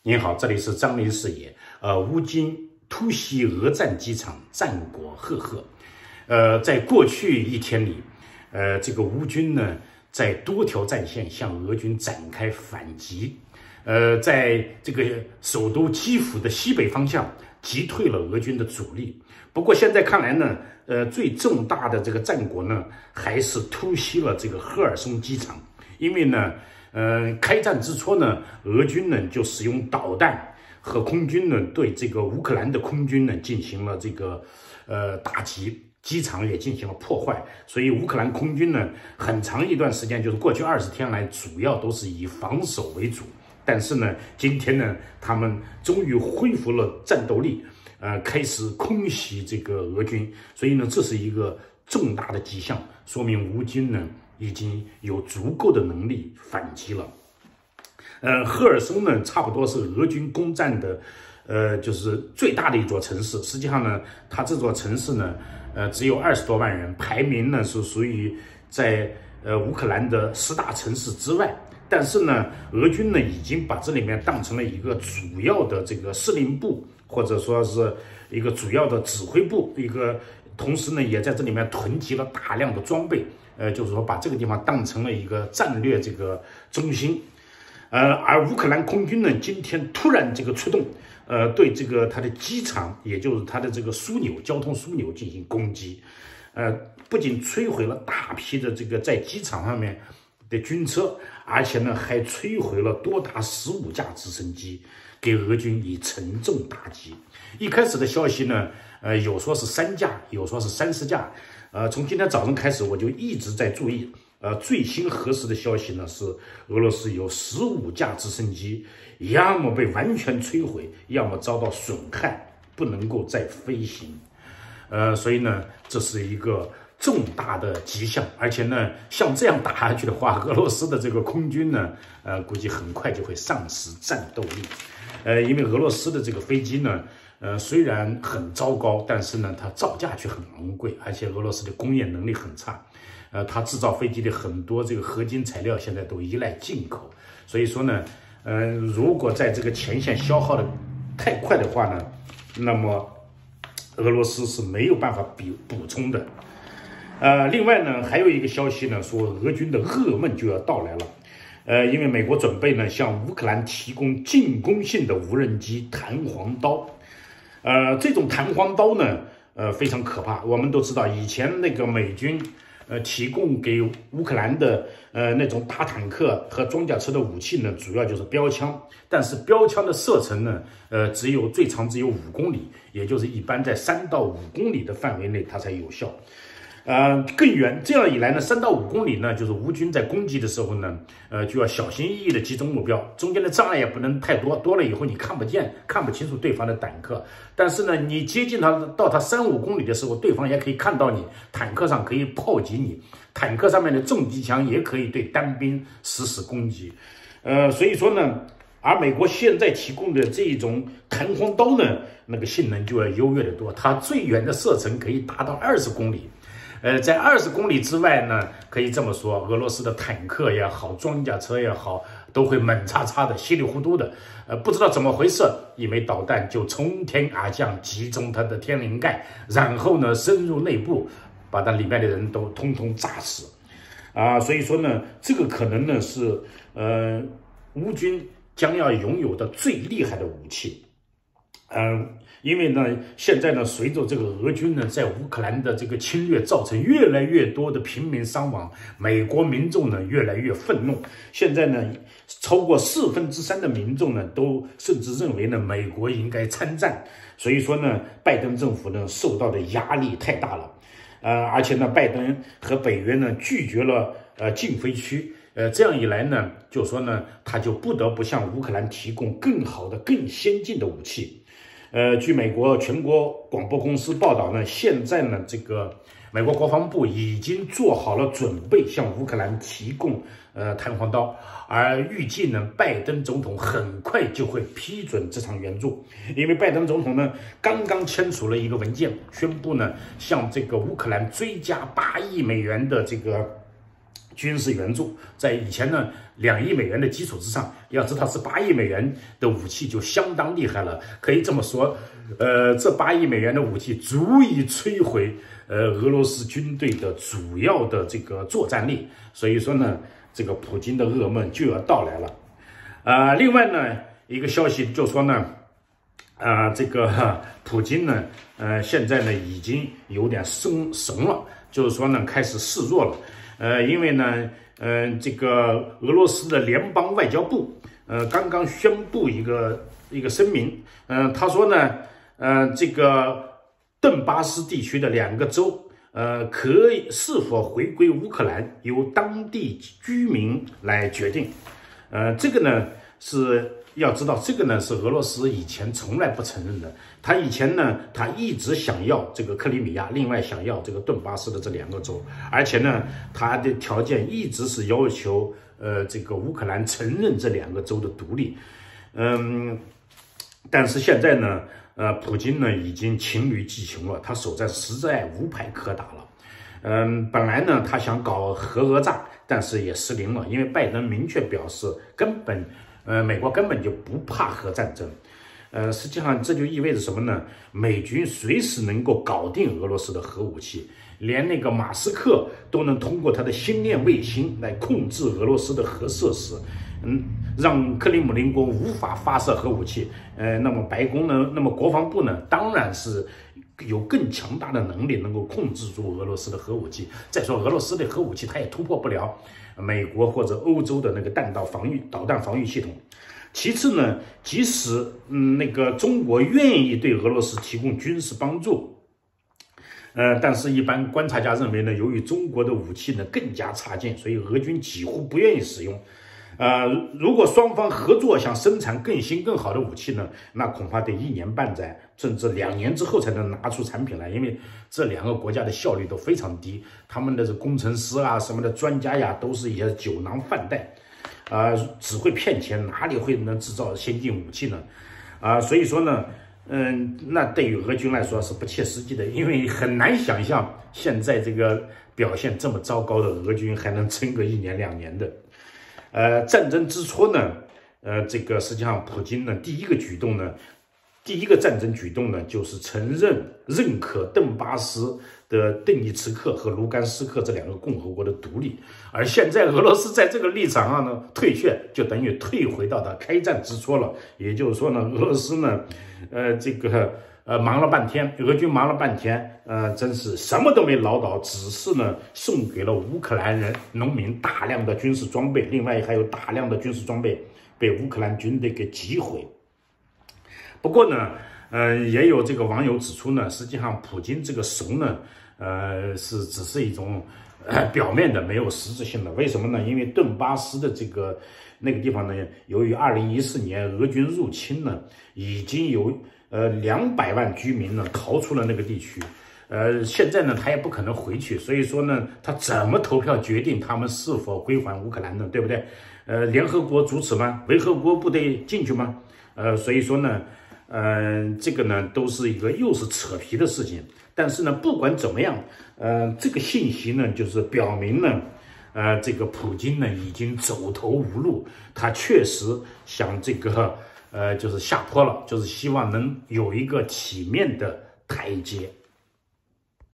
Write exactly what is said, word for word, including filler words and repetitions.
您好，这里是张林视野。呃，乌军突袭俄战机场，战果赫赫。呃，在过去一天里，呃，这个乌军呢，在多条战线向俄军展开反击。呃，在这个首都基辅的西北方向击退了俄军的主力。不过现在看来呢，呃，最重大的这个战果呢，还是突袭了这个赫尔松机场，因为呢。呃，开战之初呢，俄军呢就使用导弹和空军呢对这个乌克兰的空军呢进行了这个呃打击，机场也进行了破坏，所以乌克兰空军呢很长一段时间，就是过去二十天来，主要都是以防守为主。但是呢，今天呢，他们终于恢复了战斗力，呃，开始空袭这个俄军，所以呢，这是一个重大的迹象，说明乌军呢。已经有足够的能力反击了。呃，赫尔松呢，差不多是俄军攻占的，呃，就是最大的一座城市。实际上呢，它这座城市呢，呃，只有二十多万人，排名呢是属于在呃乌克兰的十大城市之外。但是呢，俄军呢已经把这里面当成了一个主要的这个司令部，或者说是一个主要的指挥部，一个同时呢也在这里面囤积了大量的装备。呃，就是说把这个地方当成了一个战略这个中心，呃，而乌克兰空军呢，今天突然这个出动，呃，对这个它的机场，也就是它的这个枢纽、交通枢纽进行攻击，呃，不仅摧毁了大批的这个在机场上面的军车，而且呢还摧毁了多达十五架直升机，给俄军以沉重打击。一开始的消息呢，呃，有说是三架，有说是三十架。呃，从今天早上开始，我就一直在注意。呃，最新核实的消息呢是，俄罗斯有十五架直升机，要么被完全摧毁，要么遭到损害，不能够再飞行。呃，所以呢，这是一个重大的迹象。而且呢，像这样打下去的话，俄罗斯的这个空军呢，呃，估计很快就会丧失战斗力。呃，因为俄罗斯的这个飞机呢。呃，虽然很糟糕，但是呢，它造价却很昂贵，而且俄罗斯的工业能力很差。呃，它制造飞机的很多这个合金材料现在都依赖进口，所以说呢，呃，如果在这个前线消耗的太快的话呢，那么俄罗斯是没有办法补补充的。呃，另外呢，还有一个消息呢，说俄军的噩梦就要到来了。呃，因为美国准备呢向乌克兰提供进攻性的无人机弹簧刀。呃，这种弹簧刀呢，呃，非常可怕。我们都知道，以前那个美军，呃，提供给乌克兰的，呃，那种大坦克和装甲车的武器呢，主要就是标枪。但是标枪的射程呢，呃，只有最长只有五公里，也就是一般在三到五公里的范围内它才有效。呃，更远，这样一来呢，三到五公里呢，就是乌军在攻击的时候呢，呃，就要小心翼翼的集中目标，中间的障碍也不能太多，多了以后你看不见、看不清楚对方的坦克。但是呢，你接近他到他三五公里的时候，对方也可以看到你，坦克上可以炮击你，坦克上面的重机枪也可以对单兵实施攻击。呃，所以说呢，而美国现在提供的这种弹簧刀呢，那个性能就要优越得多，它最远的射程可以达到二十公里。呃，在二十公里之外呢，可以这么说，俄罗斯的坦克也好，装甲车也好，都会猛叉叉的、稀里糊涂的，呃，不知道怎么回事，一枚导弹就从天而降，击中它的天灵盖，然后呢，深入内部，把它里面的人都通通炸死，啊，所以说呢，这个可能呢是呃乌军将要拥有的最厉害的武器。嗯、呃，因为呢，现在呢，随着这个俄军呢在乌克兰的这个侵略，造成越来越多的平民伤亡，美国民众呢越来越愤怒。现在呢，超过四分之三的民众呢都甚至认为呢，美国应该参战。所以说呢，拜登政府呢受到的压力太大了，呃，而且呢，拜登和北约呢拒绝了呃禁飞区。呃，这样一来呢，就说呢，他就不得不向乌克兰提供更好的、更先进的武器。呃，据美国全国广播公司报道呢，现在呢，这个美国国防部已经做好了准备，向乌克兰提供呃弹簧刀，而预计呢，拜登总统很快就会批准这场援助，因为拜登总统呢刚刚签署了一个文件，宣布呢向这个乌克兰追加八亿美元的这个军事援助，在以前呢两亿美元的基础之上，要知道是八亿美元的武器就相当厉害了。可以这么说，呃，这八亿美元的武器足以摧毁呃俄罗斯军队的主要的这个作战力。所以说呢，这个普京的噩梦就要到来了。啊、呃，另外呢，一个消息就说呢，啊、呃，这个普京呢，呃，现在呢已经有点生怂了，就是说呢开始示弱了。呃，因为呢，呃，这个俄罗斯的联邦外交部，呃，刚刚宣布一个一个声明，嗯、呃，他说呢，呃，这个顿巴斯地区的两个州，呃，可以是否回归乌克兰，由当地居民来决定。呃，这个呢是要知道，这个呢是俄罗斯以前从来不承认的。他以前呢，他一直想要这个克里米亚，另外想要这个顿巴斯的这两个州，而且呢，他的条件一直是要求呃这个乌克兰承认这两个州的独立。嗯，但是现在呢，呃，普京呢已经黔驴技穷了，他手在实在无牌可打了。嗯，本来呢他想搞核讹诈，但是也失灵了，因为拜登明确表示根本。呃，美国根本就不怕核战争，呃，实际上这就意味着什么呢？美军随时能够搞定俄罗斯的核武器，连那个马斯克都能通过他的星链卫星来控制俄罗斯的核设施，嗯，让克里姆林宫无法发射核武器。呃，那么白宫呢？那么国防部呢？当然是有更强大的能力能够控制住俄罗斯的核武器。再说俄罗斯的核武器，它也突破不了美国或者欧洲的那个弹道防御导弹防御系统。其次呢，即使嗯那个中国愿意对俄罗斯提供军事帮助，呃，但是一般观察家认为呢，由于中国的武器呢更加差劲，所以俄军几乎不愿意使用。呃，如果双方合作想生产更新更好的武器呢，那恐怕得一年半载，甚至两年之后才能拿出产品来，因为这两个国家的效率都非常低，他们的工程师啊什么的专家呀，都是一些酒囊饭袋，啊、呃，只会骗钱，哪里会能制造先进武器呢？啊、呃，所以说呢，嗯，那对于俄军来说是不切实际的，因为很难想象现在这个表现这么糟糕的俄军还能撑个一年两年的。呃，战争之初呢，呃，这个实际上普京呢第一个举动呢，第一个战争举动呢，就是承认认可顿巴斯的顿涅茨克和卢甘斯克这两个共和国的独立。而现在俄罗斯在这个立场上呢退却，就等于退回到他开战之初了。也就是说呢，俄罗斯呢，呃，这个呃忙了半天，俄军忙了半天，呃，真是什么都没捞到，只是呢送给了乌克兰人农民大量的军事装备，另外还有大量的军事装备被乌克兰军队给击毁。不过呢，呃，也有这个网友指出呢，实际上普京这个怂呢，呃，是只是一种呃表面的，没有实质性的。为什么呢？因为顿巴斯的这个那个地方呢，由于二零一四年俄军入侵呢，已经有呃两百万居民呢逃出了那个地区。呃，现在呢，他也不可能回去，所以说呢，他怎么投票决定他们是否归还乌克兰呢？对不对？呃，联合国主持吗？维和国部队进去吗？呃，所以说呢。呃，这个呢都是一个又是扯皮的事情，但是呢，不管怎么样，呃，这个信息呢就是表明呢，呃，这个普京呢已经走投无路，他确实想这个呃就是下坡了，就是希望能有一个体面的台阶。